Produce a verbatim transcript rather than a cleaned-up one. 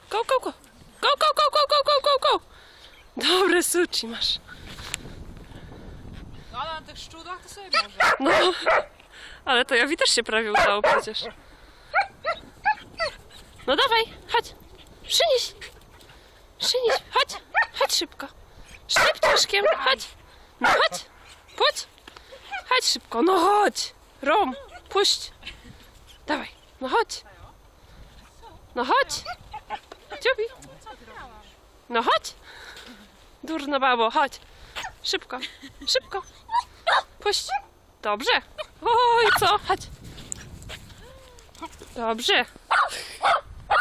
Go, go, go. Go, go, go, go, go, go, go, go. Dobre suci masz. No ale na tych szczudłach to sobie może. No, ale to Jowi też się prawie udało przecież. No dawaj, chodź. Przynieś. Przynieś, chodź. Chodź szybko. Szybciuszkiem, chodź. No chodź. Puść. Chodź szybko, no chodź. Rom, puść. Dawaj, no chodź. No chodź. Dziubi. No chodź. Durna babo, chodź. Szybko, szybko. Puść. Dobrze. Oj, co? Chodź. Dobrze.